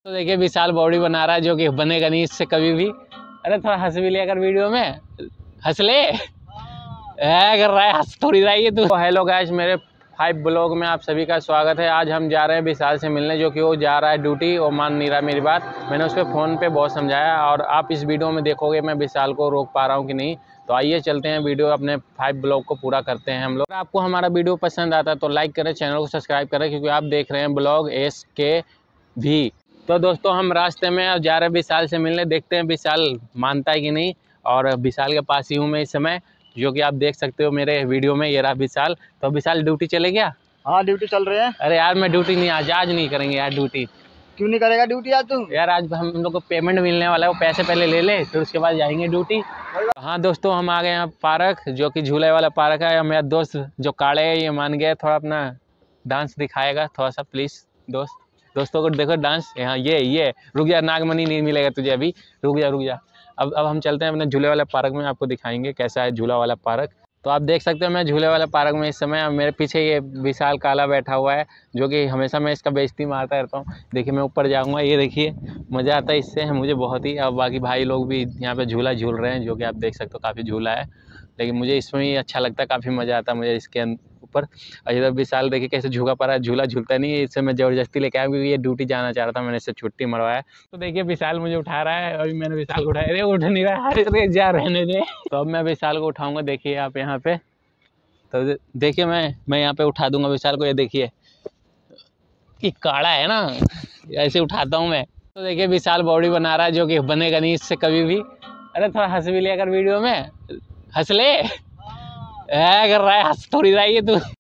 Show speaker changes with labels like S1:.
S1: तो देखिए विशाल बॉडी बना रहा है जो कि बनेगा नहीं इससे कभी भी। अरे थोड़ा हंस भी लिया कर वीडियो में, हंस ले कर रहा है, हंस थोड़ी रहा है तू। हेलो गाइस, मेरे 5 ब्लॉग में आप सभी का स्वागत है। आज हम जा रहे हैं विशाल से मिलने, जो कि वो जा रहा है ड्यूटी और मान नहीं रहा मेरी बात। मैंने उस पर फ़ोन पे बहुत समझाया और आप इस वीडियो में देखोगे मैं विशाल को रोक पा रहा हूँ कि नहीं। तो आइए चलते हैं, वीडियो अपने 5 ब्लॉग को पूरा करते हैं हम लोग। अगर आपको हमारा वीडियो पसंद आता है तो लाइक करें, चैनल को सब्सक्राइब करें, क्योंकि आप देख रहे हैं ब्लॉग SKV। तो दोस्तों हम रास्ते में जा रहे हैं विशाल से मिलने, देखते हैं विशाल मानता है कि नहीं। और विशाल के पास ही हूँ मैं इस समय, जो कि आप देख सकते हो मेरे वीडियो में। ये रहा विशाल। तो विशाल ड्यूटी चले गया?
S2: हाँ ड्यूटी चल रहे हैं।
S1: अरे यार मैं ड्यूटी नहीं, आज नहीं करेंगे यार ड्यूटी।
S2: क्यों नहीं करेगा ड्यूटी आज तू?
S1: यार आज हम लोग को पेमेंट मिलने वाला है, वो पैसे पहले ले ले फिर उसके बाद जाएंगे ड्यूटी। हाँ दोस्तों, हम आ गए हैं पार्क, जो कि झूले वाला पार्क है। मेरा दोस्त जो काले है ये मान गया, थोड़ा अपना डांस दिखाएगा थोड़ा सा प्लीज़। दोस्तों को देखो डांस। यहाँ ये रुक जा, नागमणि नहीं मिलेगा तुझे अभी, रुक जा। अब हम चलते हैं अपने झूले वाले पार्क में, आपको दिखाएंगे कैसा है झूला वाला पार्क। तो आप देख सकते हो मैं झूले वाले पार्क में इस समय, मेरे पीछे ये विशाल काला बैठा हुआ है, जो कि हमेशा मैं इसका बेइज्जती मारता रहता हूँ। देखिए मैं ऊपर जाऊँगा, ये देखिए मज़ा आता है इससे मुझे बहुत ही। और बाकी भाई लोग भी यहाँ पे झूला झूल रहे हैं, जो कि आप देख सकते हो काफ़ी झूला है, लेकिन मुझे इसमें ही अच्छा लगता है, काफ़ी मज़ा आता है मुझे इसके ऊपर। और इधर विशाल देखिए कैसे झूका पा रहा है, झूला झूलता नहीं है। इससे मैं ज़बरदस्ती लेके आया क्योंकि ये ड्यूटी जाना चाह रहा था, मैंने इससे छुट्टी मरवाया। तो देखिए विशाल मुझे उठा रहा है, अभी मैंने विशाल को उठाया, अरे उठ नहीं रहा है, अरे जा रहने दे। तो अब मैं विशाल को उठाऊँगा, देखिए आप यहाँ पे। तो देखिए मैं यहाँ पे उठा दूंगा विशाल को, ये देखिए कि काड़ा है ना, ऐसे उठाता हूँ मैं। तो देखिए विशाल बॉडी बना रहा है, जो कि बनेगा नहीं इससे कभी भी। अरे थोड़ा हंस भी लिया कर वीडियो में, हंस ले कर रहा है, हंस थोड़ी रहा है तू।